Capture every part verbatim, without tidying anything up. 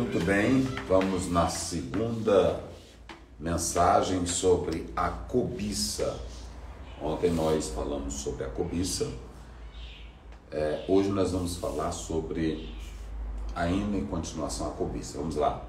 Muito bem, vamos na segunda mensagem sobre a cobiça. Ontem nós falamos sobre a cobiça, é, hoje nós vamos falar sobre, ainda em continuação, a cobiça. Vamos lá.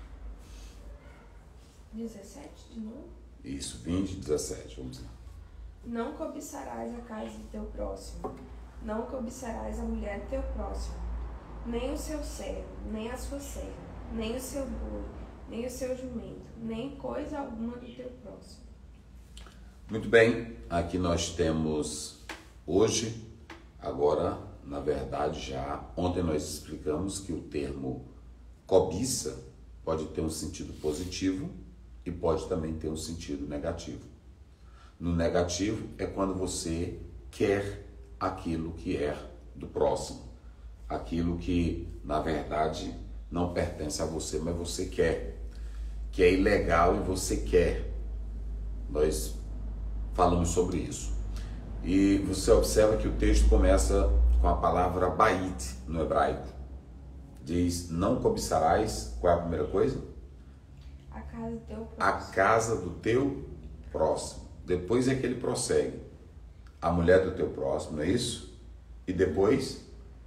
dezessete de novo? Isso, vinte, dezessete, vamos lá. Não cobiçarás a casa do teu próximo, não cobiçarás a mulher do teu próximo, nem o seu servo, nem a sua serva, nem o seu boi, nem o seu jumento, nem coisa alguma do teu próximo. Muito bem, aqui nós temos hoje, agora, na verdade já, ontem nós explicamos que o termo cobiça pode ter um sentido positivo e pode também ter um sentido negativo. No negativo é quando você quer aquilo que é do próximo, aquilo que na verdade não pertence a você, mas você quer, que é ilegal e você quer. Nós falamos sobre isso. E você observa que o texto começa com a palavra bait no hebraico. Diz, não cobiçarás, qual é a primeira coisa? A casa do teu próximo. A casa do teu próximo. Depois é que ele prossegue. A mulher do teu próximo, não é isso? E depois?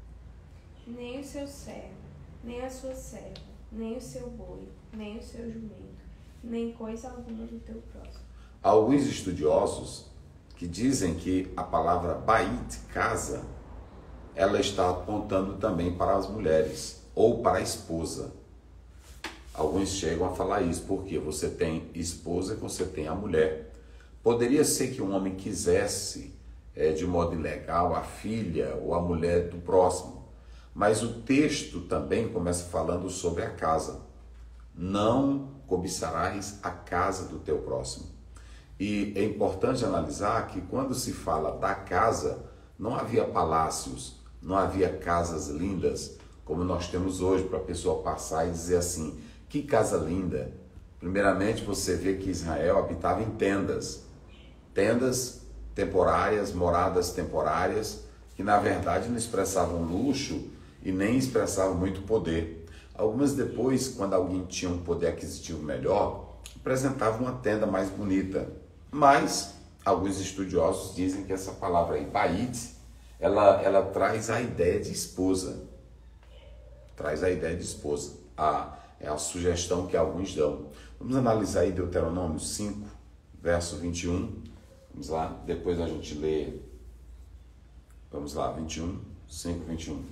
Nem o seu servo, nem a sua serva, nem o seu boi, nem o seu jumento, nem coisa alguma do teu próximo. Há alguns estudiosos que dizem que a palavra bait, casa, ela está apontando também para as mulheres ou para a esposa. Alguns chegam a falar isso, porque você tem esposa e você tem a mulher. Poderia ser que um homem quisesse, é, de modo ilegal, a filha ou a mulher do próximo, mas o texto também começa falando sobre a casa. Não cobiçarás a casa do teu próximo. E é importante analisar que quando se fala da casa, não havia palácios, não havia casas lindas, como nós temos hoje, para a pessoa passar e dizer assim, que casa linda. Primeiramente você vê que Israel habitava em tendas, tendas temporárias, moradas temporárias, que na verdade não expressavam luxo e nem expressavam muito poder. Algumas depois, quando alguém tinha um poder aquisitivo melhor, apresentavam uma tenda mais bonita. Mas alguns estudiosos dizem que essa palavra aí, bait, ela, ela traz a ideia de esposa. Traz a ideia de esposa. A, é a sugestão que alguns dão. Vamos analisar aí Deuteronômio cinco, verso vinte e um. Vamos lá, depois a gente lê. Vamos lá, vinte e um, cinco, vinte e um.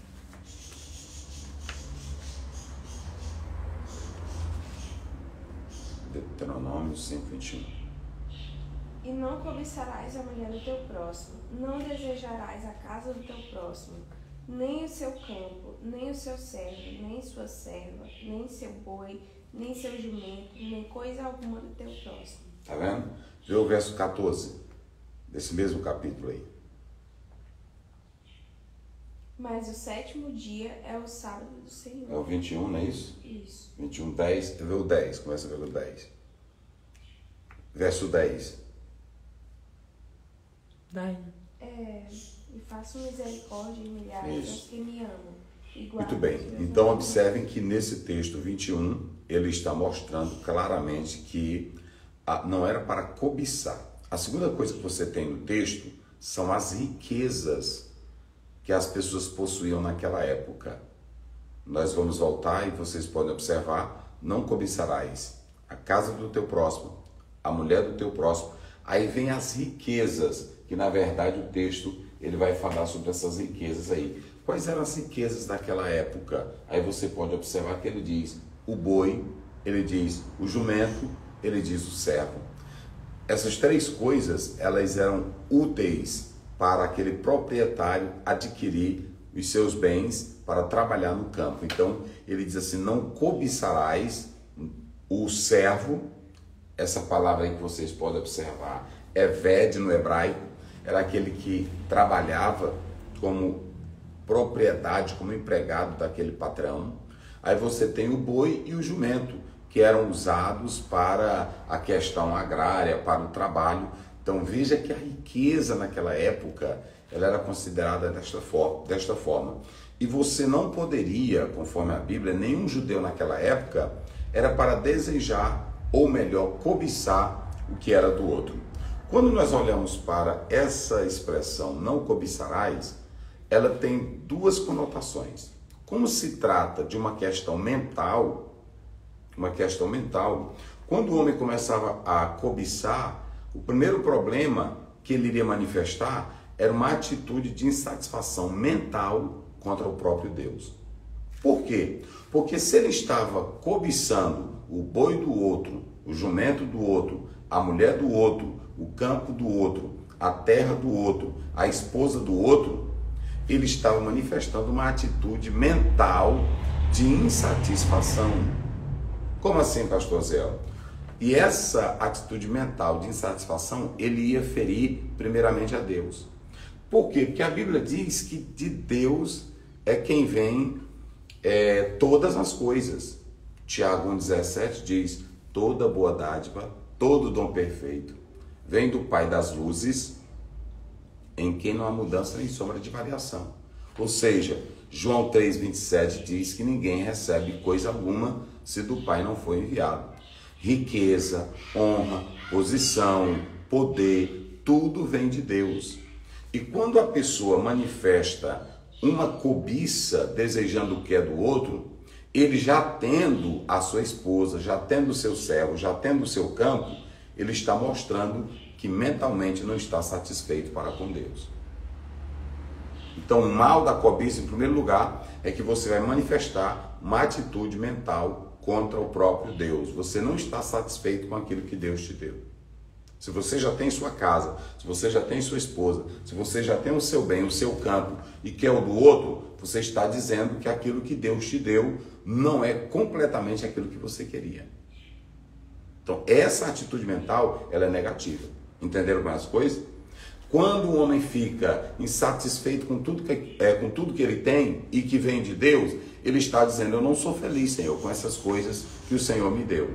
Deuteronômio cinco, vinte e um. E não cobiçarás a mulher do teu próximo, não desejarás a casa do teu próximo, nem o seu campo, nem o seu servo, nem sua serva, nem seu boi, nem seu jumento, nem coisa alguma do teu próximo. Tá vendo? Vê o verso quatorze, desse mesmo capítulo aí. Mas o sétimo dia é o sábado do Senhor. É o vinte e um, não é isso? Isso. vinte e um, dez, vê o dez, começa pelo dez. Verso dez. Dai. É, e faço misericórdia e milhares aos que me amam. E Muito bem, então observem que nesse texto vinte e um, ele está mostrando claramente que não era para cobiçar. A segunda coisa que você tem no texto são as riquezas que as pessoas possuíam naquela época. Nós vamos voltar e vocês podem observar, não cobiçarás a casa do teu próximo, a mulher do teu próximo. Aí vem as riquezas, que na verdade o texto ele vai falar sobre essas riquezas aí. Quais eram as riquezas daquela época? Aí você pode observar que ele diz o boi, ele diz o jumento, ele diz o servo. Essas três coisas, elas eram úteis para aquele proprietário adquirir os seus bens para trabalhar no campo. Então, ele diz assim, não cobiçarás o servo. Essa palavra aí que vocês podem observar, eved no hebraico, era aquele que trabalhava como propriedade, como empregado daquele patrão. Aí você tem o boi e o jumento, que eram usados para a questão agrária, para o trabalho. Então veja que a riqueza naquela época, ela era considerada desta forma. Desta forma. E você não poderia, conforme a Bíblia, nenhum judeu naquela época era para desejar, ou melhor, cobiçar o que era do outro. Quando nós olhamos para essa expressão, não cobiçarás, ela tem duas conotações. Como se trata de uma questão mental, uma questão mental, quando o homem começava a cobiçar, o primeiro problema que ele iria manifestar era uma atitude de insatisfação mental contra o próprio Deus. Por quê? Porque se ele estava cobiçando o boi do outro, o jumento do outro, a mulher do outro, o campo do outro, a terra do outro, a esposa do outro, ele estava manifestando uma atitude mental de insatisfação. Como assim, pastor Zé? E essa atitude mental de insatisfação, ele ia ferir primeiramente a Deus. Por quê? Porque a Bíblia diz que de Deus é quem vem é, todas as coisas. Tiago um dezessete diz, toda boa dádiva, todo dom perfeito, vem do Pai das luzes, em quem não há mudança nem sombra de variação. Ou seja, João três, vinte e sete diz que ninguém recebe coisa alguma se do Pai não for enviado. Riqueza, honra, posição, poder, tudo vem de Deus. E quando a pessoa manifesta uma cobiça desejando o que é do outro, ele já tendo a sua esposa, já tendo o seu servo, já tendo o seu campo, ele está mostrando que mentalmente não está satisfeito para com Deus. Então o mal da cobiça, em primeiro lugar, é que você vai manifestar uma atitude mental contra o próprio Deus. Você não está satisfeito com aquilo que Deus te deu. Se você já tem sua casa, se você já tem sua esposa, se você já tem o seu bem, o seu campo e quer o do outro, você está dizendo que aquilo que Deus te deu não é completamente aquilo que você queria. Então, essa atitude mental, ela é negativa. Entenderam com as coisas? Quando o homem fica insatisfeito com tudo que, é, com tudo que ele tem e que vem de Deus, ele está dizendo, eu não sou feliz, Senhor, com essas coisas que o Senhor me deu.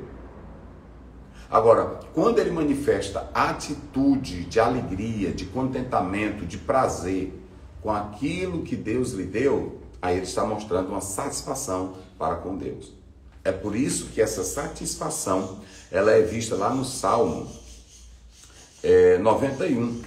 Agora, quando ele manifesta atitude de alegria, de contentamento, de prazer com aquilo que Deus lhe deu, aí ele está mostrando uma satisfação para com Deus. É por isso que essa satisfação, ela é vista lá no Salmo é, noventa e um.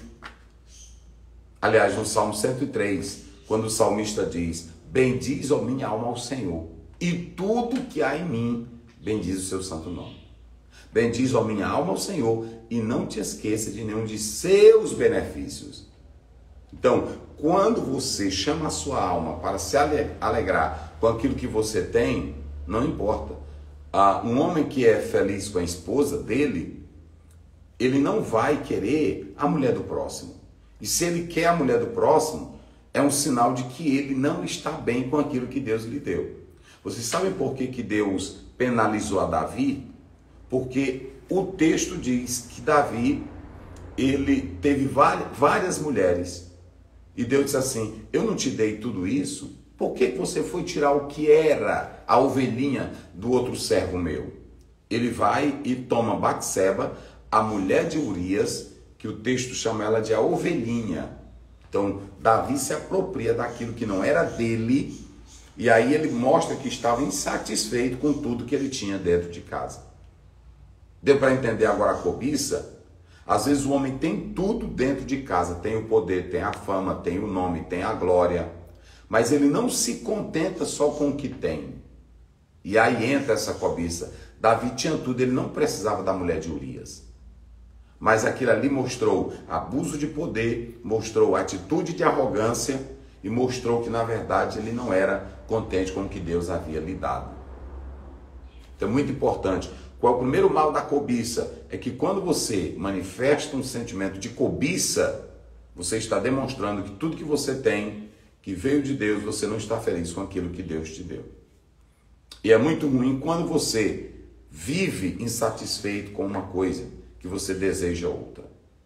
Aliás, no Salmo cento e três, quando o salmista diz, bendiz, ó minha alma, ao Senhor, e tudo que há em mim, bendiz o seu santo nome. Bendiz, ó minha alma, ao Senhor, e não te esqueça de nenhum de seus benefícios. Então, quando você chama a sua alma para se alegrar com aquilo que você tem, não importa. Ah, um homem que é feliz com a esposa dele, ele não vai querer a mulher do próximo. E se ele quer a mulher do próximo, é um sinal de que ele não está bem com aquilo que Deus lhe deu. Vocês sabem por que que Deus penalizou a Davi? Porque o texto diz que Davi, ele teve várias mulheres. E Deus disse assim, eu não te dei tudo isso? Por que você foi tirar o que era a ovelhinha do outro servo meu? Ele vai e toma Batseba, a mulher de Urias, que o texto chama ela de a ovelhinha. Então, Davi se apropria daquilo que não era dele, e aí ele mostra que estava insatisfeito com tudo que ele tinha dentro de casa. Deu para entender agora a cobiça? Às vezes o homem tem tudo dentro de casa, tem o poder, tem a fama, tem o nome, tem a glória, mas ele não se contenta só com o que tem. E aí entra essa cobiça. Davi tinha tudo, ele não precisava da mulher de Urias. Mas aquilo ali mostrou abuso de poder, mostrou atitude de arrogância e mostrou que na verdade ele não era contente com o que Deus havia lhe dado. Então é muito importante. Qual é o primeiro mal da cobiça? É que quando você manifesta um sentimento de cobiça, você está demonstrando que tudo que você tem, que veio de Deus, você não está feliz com aquilo que Deus te deu. E é muito ruim quando você vive insatisfeito com uma coisa que você deseja outra.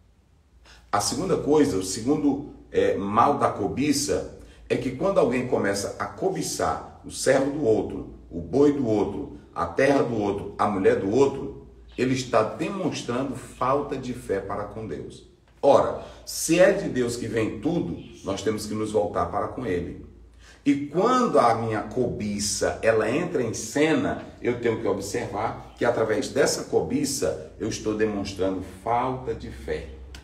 A segunda coisa, o segundo é, mal da cobiça, é que quando alguém começa a cobiçar o servo do outro, o boi do outro, a terra do outro, a mulher do outro, ele está demonstrando falta de fé para com Deus. Ora, se é de Deus que vem tudo, nós temos que nos voltar para com Ele. E quando a minha cobiça, ela entra em cena, eu tenho que observar que através dessa cobiça, eu estou demonstrando falta de fé.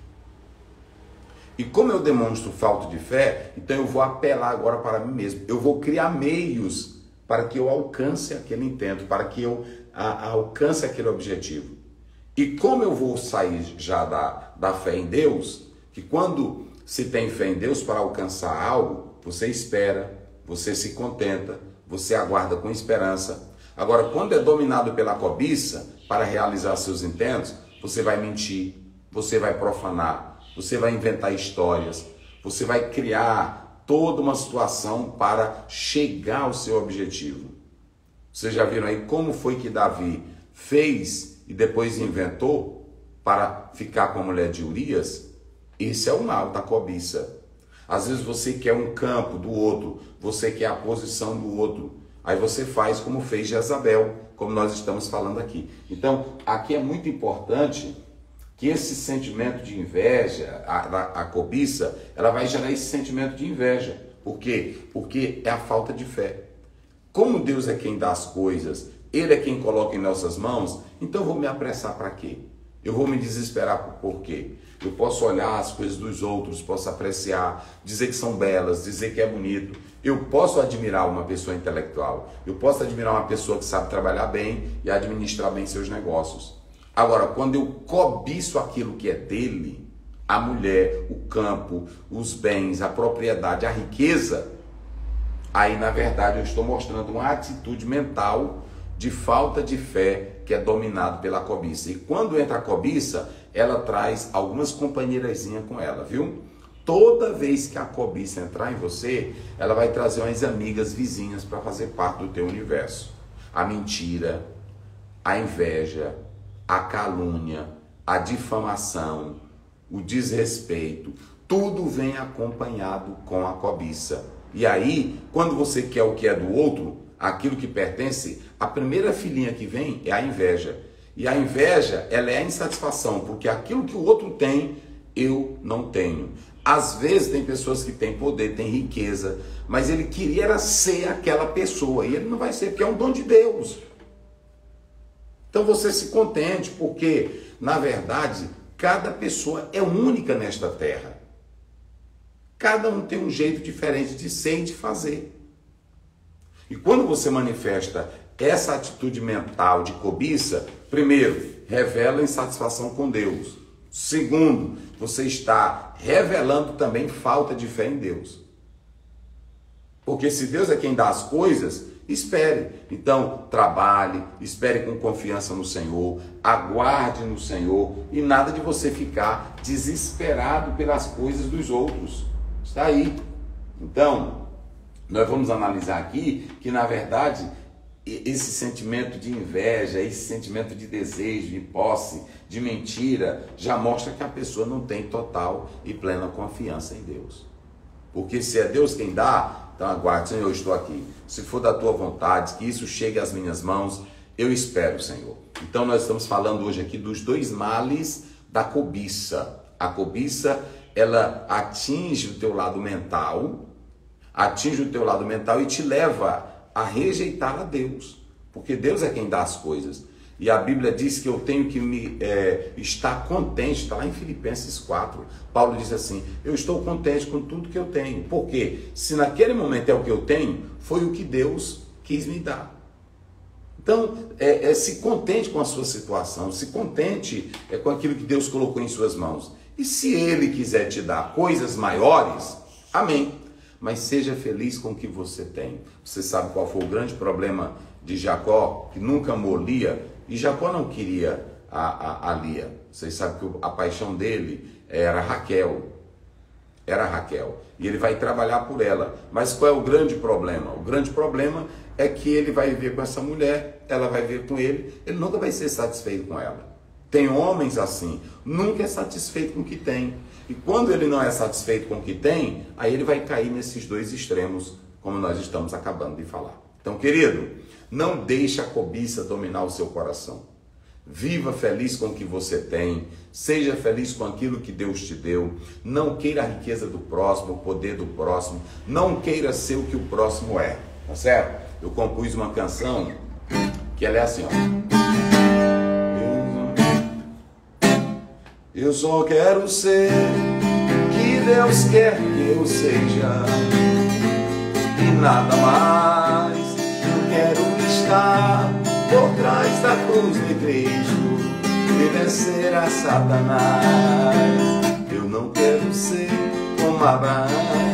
E como eu demonstro falta de fé, então eu vou apelar agora para mim mesmo. Eu vou criar meios para que eu alcance aquele intento, para que eu a, a, alcance aquele objetivo. E como eu vou sair já da, da fé em Deus, que quando se tem fé em Deus para alcançar algo, você espera, você se contenta, você aguarda com esperança. Agora, quando é dominado pela cobiça, para realizar seus intentos, você vai mentir, você vai profanar, você vai inventar histórias, você vai criar toda uma situação para chegar ao seu objetivo. Vocês já viram aí como foi que Davi fez e depois inventou para ficar com a mulher de Urias? Esse é o mal da cobiça. Às vezes você quer um campo do outro, você quer a posição do outro. Aí você faz como fez Jezabel, como nós estamos falando aqui. Então, aqui é muito importante que esse sentimento de inveja, a, a, a cobiça, ela vai gerar esse sentimento de inveja. Por quê? Porque é a falta de fé. Como Deus é quem dá as coisas, Ele é quem coloca em nossas mãos, então eu vou me apressar para quê? Eu vou me desesperar por quê? Eu posso olhar as coisas dos outros, posso apreciar, dizer que são belas, dizer que é bonito. Eu posso admirar uma pessoa intelectual. Eu posso admirar uma pessoa que sabe trabalhar bem e administrar bem seus negócios. Agora, quando eu cobiço aquilo que é dele, a mulher, o campo, os bens, a propriedade, a riqueza, aí na verdade eu estou mostrando uma atitude mental de falta de fé que é dominado pela cobiça. E quando entra a cobiça, ela traz algumas companheirazinhas com ela, viu? Toda vez que a cobiça entrar em você, ela vai trazer umas amigas vizinhas para fazer parte do teu universo. A mentira, a inveja, a calúnia, a difamação, o desrespeito, tudo vem acompanhado com a cobiça. E aí, quando você quer o que é do outro, aquilo que pertence, a primeira filhinha que vem é a inveja. E a inveja, ela é a insatisfação, porque aquilo que o outro tem, eu não tenho. Às vezes tem pessoas que têm poder, têm riqueza, mas ele queria era ser aquela pessoa, e ele não vai ser, porque é um dom de Deus. Então você se contente, porque, na verdade, cada pessoa é única nesta terra. Cada um tem um jeito diferente de ser e de fazer. E quando você manifesta essa atitude mental de cobiça, primeiro, revela insatisfação com Deus. Segundo, você está revelando também falta de fé em Deus. Porque se Deus é quem dá as coisas, espere. Então, trabalhe, espere com confiança no Senhor, aguarde no Senhor e nada de você ficar desesperado pelas coisas dos outros. Está aí. Então, nós vamos analisar aqui que, na verdade, esse sentimento de inveja, esse sentimento de desejo, de posse, de mentira, já mostra que a pessoa não tem total e plena confiança em Deus. Porque se é Deus quem dá, então aguarde, Senhor, eu estou aqui. Se for da tua vontade, que isso chegue às minhas mãos, eu espero, Senhor. Então nós estamos falando hoje aqui dos dois males da cobiça. A cobiça, ela atinge o teu lado mental, atinge o teu lado mental e te leva a rejeitar a Deus, porque Deus é quem dá as coisas. E a Bíblia diz que eu tenho que me é, estar contente, está lá em Filipenses quatro, Paulo diz assim, eu estou contente com tudo que eu tenho, porque se naquele momento é o que eu tenho, foi o que Deus quis me dar. Então, é, é, se contente com a sua situação, se contente é, com aquilo que Deus colocou em suas mãos. E se Ele quiser te dar coisas maiores, amém. Mas seja feliz com o que você tem. Você sabe qual foi o grande problema de Jacó, que nunca amou Lia? E Jacó não queria a, a, a Lia. Vocês sabem que a paixão dele era Raquel. Era Raquel. E ele vai trabalhar por ela. Mas qual é o grande problema? O grande problema é que ele vai viver com essa mulher, ela vai viver com ele, ele nunca vai ser satisfeito com ela. Tem homens assim, nunca é satisfeito com o que tem. E quando ele não é satisfeito com o que tem, aí ele vai cair nesses dois extremos, como nós estamos acabando de falar. Então, querido, não deixe a cobiça dominar o seu coração. Viva feliz com o que você tem. Seja feliz com aquilo que Deus te deu. Não queira a riqueza do próximo, o poder do próximo. Não queira ser o que o próximo é. Tá certo? Eu compus uma canção que ela é assim, ó. Eu só quero ser o que Deus quer que eu seja e nada mais. Eu quero estar por trás da cruz de Cristo e vencer a Satanás. Eu não quero ser como Abraão,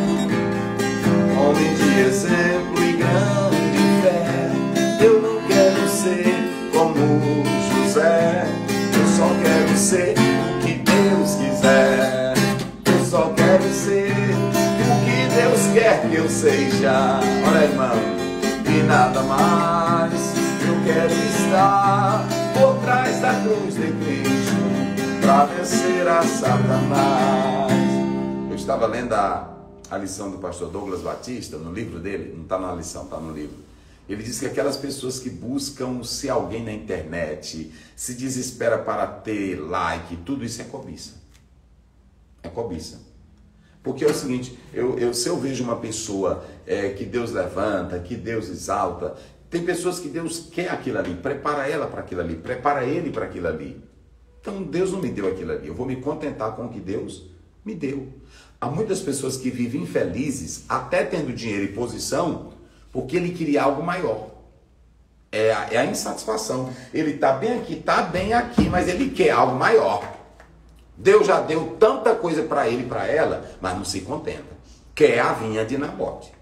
homem de exemplo e grande fé. Eu não quero ser como José. Eu só quero ser o que Deus quiser. Eu só quero ser o que Deus quer que eu seja. Olha, irmão, e nada mais. Eu quero estar por trás da cruz de Cristo para vencer a Satanás. Eu estava lendo a, a lição do pastor Douglas Batista, no livro dele, não está na lição, está no livro. Ele diz que aquelas pessoas que buscam ser alguém na internet, se desespera para ter like, tudo isso é cobiça. É cobiça. Porque é o seguinte, eu, eu, se eu vejo uma pessoa é, que Deus levanta, que Deus exalta, tem pessoas que Deus quer aquilo ali, prepara ela para aquilo ali, prepara ele para aquilo ali. Então Deus não me deu aquilo ali, eu vou me contentar com o que Deus me deu. Há muitas pessoas que vivem infelizes, até tendo dinheiro e posição, porque ele queria algo maior. É a, é a insatisfação. Ele está bem aqui, está bem aqui, mas ele quer algo maior. Deus já deu tanta coisa para ele e para ela, mas não se contenta. Quer a vinha de Nabote.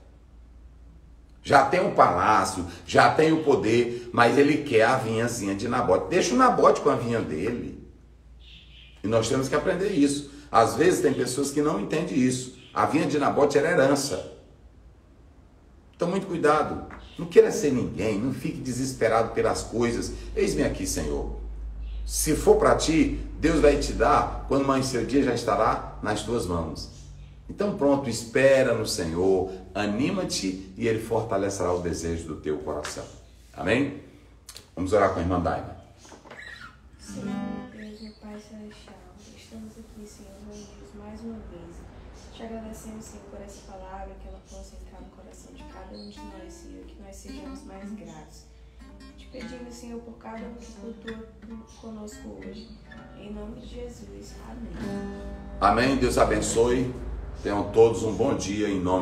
Já tem o palácio, já tem o poder, mas ele quer a vinhazinha de Nabote. Deixa o Nabote com a vinha dele. E nós temos que aprender isso. Às vezes tem pessoas que não entendem isso. A vinha de Nabote era herança. Então, muito cuidado. Não queira ser ninguém, não fique desesperado pelas coisas. Eis-me aqui, Senhor. Se for para ti, Deus vai te dar quando amanhecer o dia já estará nas tuas mãos. Então pronto, espera no Senhor, anima-te e Ele fortalecerá o desejo do teu coração. Amém? Vamos orar com a irmã Daima. Senhor, Deus e Pai Celestial, estamos aqui, Senhor, reunidos mais uma vez. Te agradecemos, Senhor, por essa palavra, que ela possa entrar no coração de cada um de nós, Senhor, que nós sejamos mais gratos. Te pedimos, Senhor, por cada um que escutou conosco hoje. Em nome de Jesus. Amém. Amém. Deus abençoe. Tenham todos um bom dia em nome